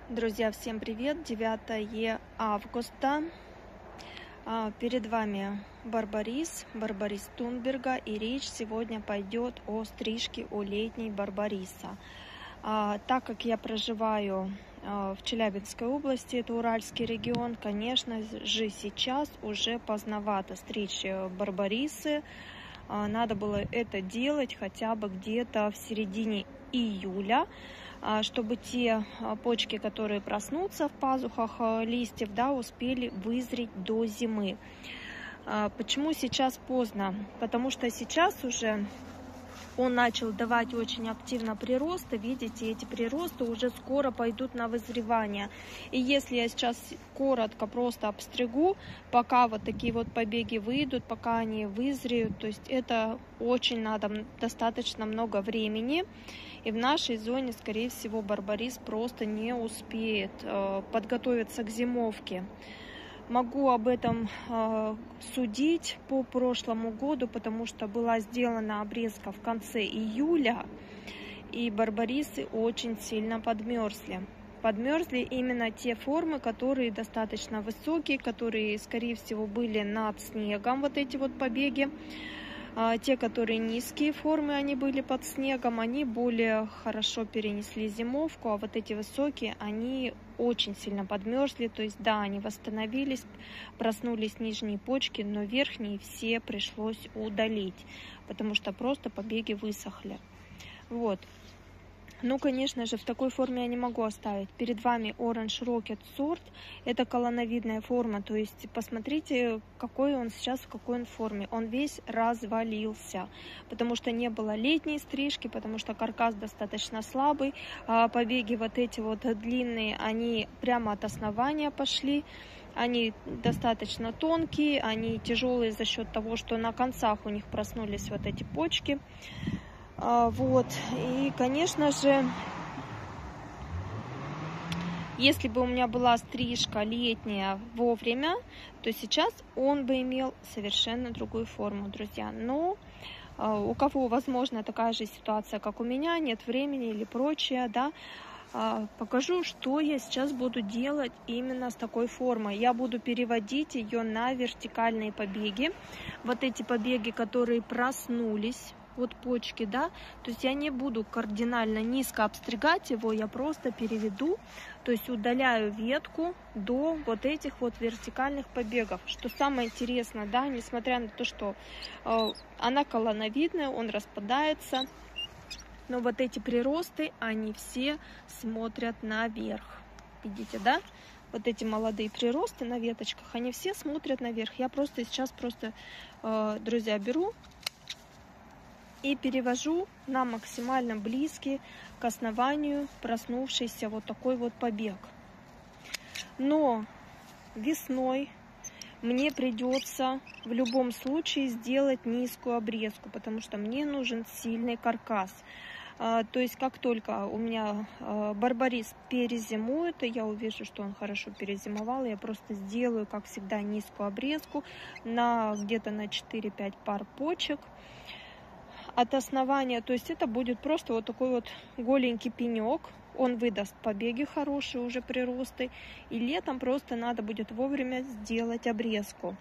Друзья, всем привет! 9 августа. Перед вами барбарис Тунберга, и речь сегодня пойдет о стрижке у летней барбариса. Так как я проживаю в Челябинской области, это Уральский регион, конечно же, сейчас уже поздновато стричь барбарисы. Надо было это делать хотя бы где-то в середине июля, чтобы те почки, которые проснутся в пазухах листьев, успели вызреть до зимы. Почему сейчас поздно? Потому что сейчас уже он начал давать очень активно приросты. Видите, эти приросты уже скоро пойдут на вызревание. И если я сейчас коротко просто обстригу, пока вот такие вот побеги выйдут, пока они вызреют, то есть это очень надо достаточно много времени. И в нашей зоне, скорее всего, барбарис просто не успеет подготовиться к зимовке. Могу об этом судить по прошлому году, потому что была сделана обрезка в конце июля, и барбарисы очень сильно подмерзли. Подмерзли именно те формы, которые достаточно высокие, которые, скорее всего, были над снегом, вот эти вот побеги. Те, которые низкие формы, они были под снегом, они более хорошо перенесли зимовку, а вот эти высокие, они очень сильно подмерзли, то есть да, они восстановились, проснулись нижние почки, но верхние все пришлось удалить, потому что просто побеги высохли. Вот. Ну, конечно же, в такой форме я не могу оставить. Перед вами Orange Rocket сорт. Это колонновидная форма. То есть посмотрите, какой он сейчас, в какой он форме. Он весь развалился, потому что не было летней стрижки, потому что каркас достаточно слабый. Побеги вот эти вот длинные, они прямо от основания пошли. Они достаточно тонкие, они тяжелые за счет того, что на концах у них проснулись вот эти почки. Вот, и, конечно же, если бы у меня была стрижка летняя вовремя, то сейчас он бы имел совершенно другую форму, друзья. Но у кого, возможно, такая же ситуация, как у меня, нет времени или прочее, покажу, что я сейчас буду делать именно с такой формой. Я буду переводить ее на вертикальные побеги. Вот эти побеги, которые проснулись, вот почки, то есть я не буду кардинально низко обстригать его, я просто переведу, то есть удаляю ветку до вот этих вот вертикальных побегов. Что самое интересное, несмотря на то, что она колонновидная, он распадается, но вот эти приросты, они все смотрят наверх. Видите, Вот эти молодые приросты на веточках, они все смотрят наверх. Я сейчас друзья, беру и перевожу на максимально близкий к основанию проснувшийся вот такой вот побег. Но весной мне придется в любом случае сделать низкую обрезку, потому что мне нужен сильный каркас. То есть как только у меня барбарис перезимует, и я увижу, что он хорошо перезимовал, я просто сделаю, как всегда, низкую обрезку где-то на 4-5 пар почек от основания. То есть это будет просто вот такой вот голенький пенек. Он выдаст побеги хорошие, уже приросты. И летом просто надо будет вовремя сделать обрезку.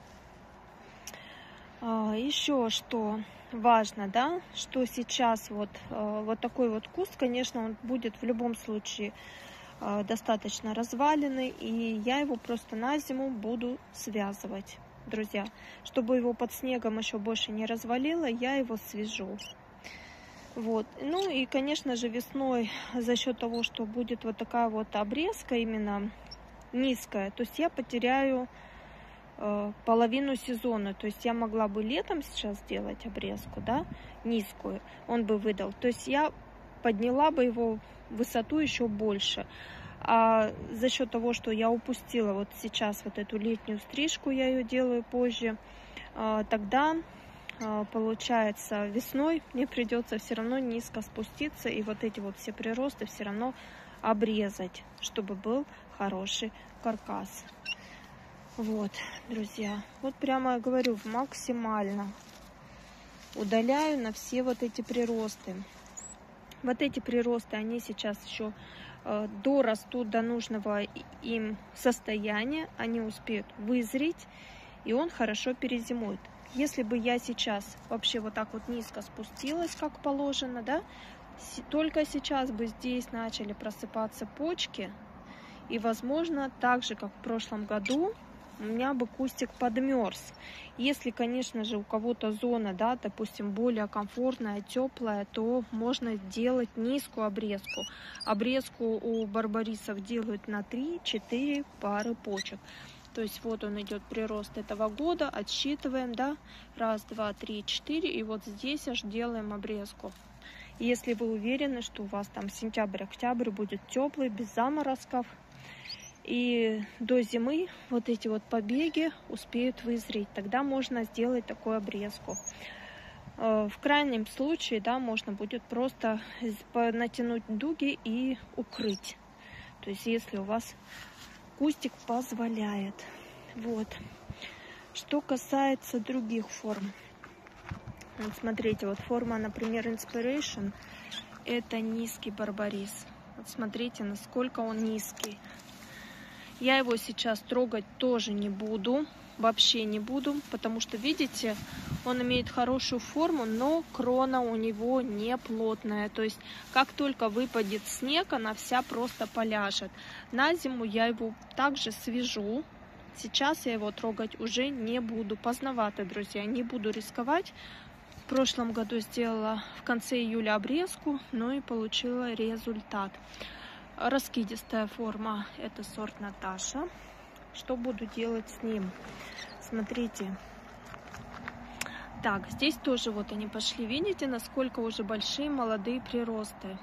Еще что важно, что сейчас вот такой вот куст, конечно, он будет в любом случае достаточно разваленный. И я его просто на зиму буду связывать. Друзья, чтобы его под снегом еще больше не развалило, я его свяжу. Вот. Ну и, конечно же, весной за счет того, что будет вот такая вот обрезка именно низкая, то есть я потеряю половину сезона. То есть я могла бы летом сейчас сделать обрезку, низкую, он бы выдал. То есть я подняла бы его высоту еще больше. А за счет того, что я упустила вот сейчас вот эту летнюю стрижку, я ее делаю позже, тогда получается весной мне придется все равно низко спуститься и вот эти вот все приросты все равно обрезать, чтобы был хороший каркас. Вот, друзья, вот прямо говорю, максимально удаляю на все вот эти приросты. Вот эти приросты, они сейчас еще дорастут до нужного им состояния, они успеют вызреть, и он хорошо перезимует. Если бы я сейчас вообще вот так вот низко спустилась, как положено, да, только сейчас бы здесь начали просыпаться почки, и, возможно, так же, как в прошлом году, у меня бы кустик подмерз. Если, конечно же, у кого-то зона, да, допустим, более комфортная, теплая, то можно делать низкую обрезку. Обрезку у барбарисов делают на 3-4 пары почек. То есть вот он идет прирост этого года, отсчитываем, да, 1, 2, 3, 4, и вот здесь аж делаем обрезку. Если вы уверены, что у вас там сентябрь-октябрь будет теплый, без заморозков, и до зимы вот эти вот побеги успеют вызреть, тогда можно сделать такую обрезку. В крайнем случае, да, можно будет просто натянуть дуги и укрыть. То есть, если у вас кустик позволяет. Вот. Что касается других форм. Вот смотрите, вот форма, например, Inspiration. Это низкий барбарис. Вот смотрите, насколько он низкий. Я его сейчас трогать тоже не буду, вообще не буду, потому что, видите, он имеет хорошую форму, но крона у него не плотная. То есть, как только выпадет снег, она вся просто поляжет. На зиму я его также свяжу. Сейчас я его трогать уже не буду. Поздновато, друзья, не буду рисковать. В прошлом году сделала в конце июля обрезку, но и получила результат. Раскидистая форма, это сорт Наташа. Что буду делать с ним? Смотрите. Так, здесь тоже вот они пошли. Видите, насколько уже большие молодые прироста.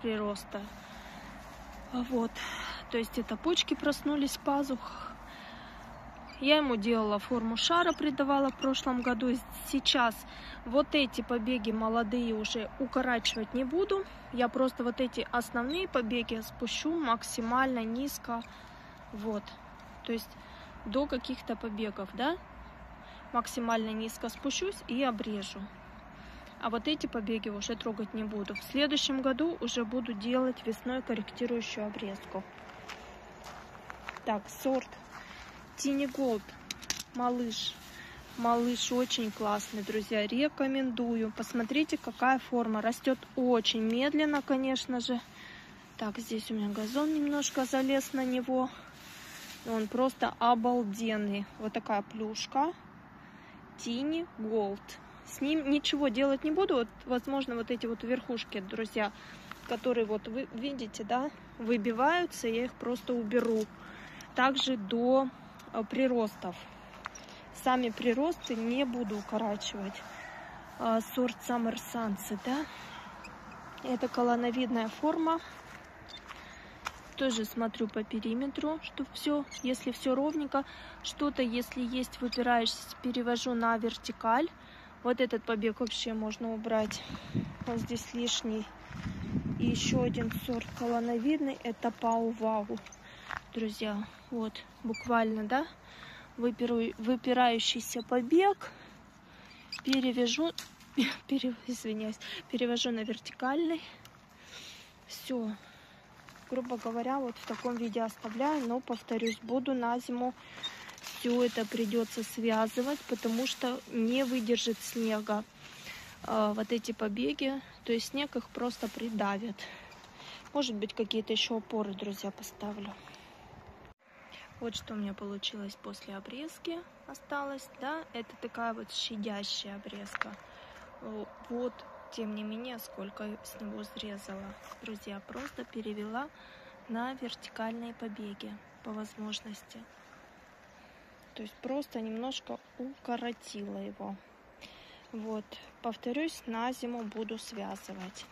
Вот. То есть это почки проснулись в пазухах. Я ему делала форму шара, придавала в прошлом году. Сейчас вот эти побеги молодые уже укорачивать не буду. Я просто вот эти основные побеги спущу максимально низко. Вот. То есть до каких-то побегов, да? Максимально низко спущусь и обрежу. А вот эти побеги уже трогать не буду. В следующем году уже буду делать весной корректирующую обрезку. Так, сорт Tiny Gold, малыш. Малыш очень классный, друзья, рекомендую. Посмотрите, какая форма. Растет очень медленно, конечно же. Так, здесь у меня газон немножко залез на него. Он просто обалденный. Вот такая плюшка. Tiny Gold. С ним ничего делать не буду. Вот, возможно, вот эти вот верхушки, друзья, которые вот вы видите, да, выбиваются, я их просто уберу. Также до приростов. Сами приросты не буду укорачивать. Сорт Summer Sunset, да. Это колоновидная форма. Тоже смотрю по периметру, чтобы все, если все ровненько. Что-то, если есть выпирающийся, перевожу на вертикаль. Вот этот побег вообще можно убрать. Вот здесь лишний. И еще один сорт колоновидный. Это Пау Вау. Друзья, вот буквально, да, выпирающийся побег, перевожу на вертикальный. Все, грубо говоря, вот в таком виде оставляю, но, повторюсь, буду на зиму все это придется связывать, потому что не выдержит снега вот эти побеги, то есть снег их просто придавит. Может быть, какие-то еще опоры, друзья, поставлю. Вот что у меня получилось после обрезки осталось, да, это такая вот щадящая обрезка. Вот, тем не менее, сколько с него срезала. Друзья, просто перевела на вертикальные побеги по возможности. То есть просто немножко укоротила его. Вот, повторюсь, на зиму буду связывать.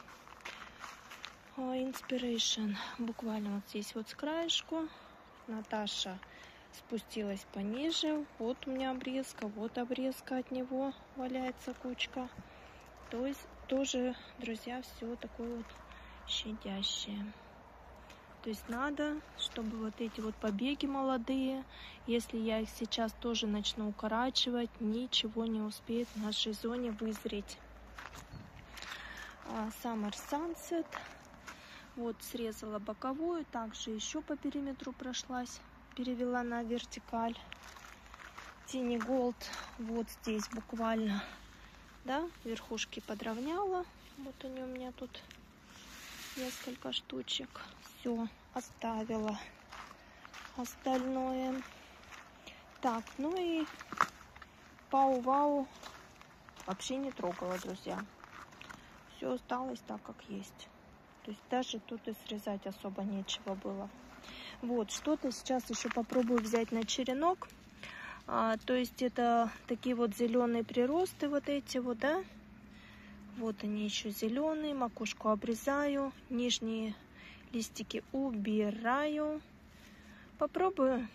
Inspiration, буквально вот здесь вот с краешку. Наташа спустилась пониже. Вот у меня обрезка, вот обрезка от него валяется кучка. То есть тоже, друзья, все такое вот щадящее. То есть надо, чтобы вот эти вот побеги молодые, если я их сейчас тоже начну укорачивать, ничего не успеет в нашей зоне вызреть. Summer Sunset. Вот срезала боковую, также еще по периметру прошлась, перевела на вертикаль. Tiny Gold вот здесь буквально, да, верхушки подровняла. Вот они у меня тут несколько штучек. Все, оставила остальное. Так, ну и Пау-Вау вообще не трогала, друзья. Все осталось так, как есть. То есть даже тут и срезать особо нечего было. Вот, что-то сейчас еще попробую взять на черенок. То есть это такие вот зеленые приросты, вот эти вот, да. Вот они еще зеленые. Макушку обрезаю. Нижние листики убираю. Попробую.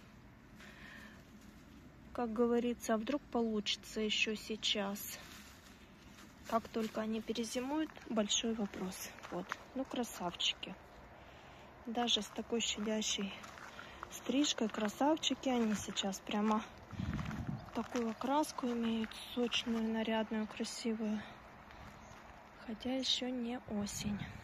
Как говорится, а вдруг получится еще сейчас. Как только они перезимуют, большой вопрос. Вот, ну красавчики. Даже с такой щадящей стрижкой красавчики. Они сейчас прямо такую окраску имеют, сочную, нарядную, красивую. Хотя еще не осень.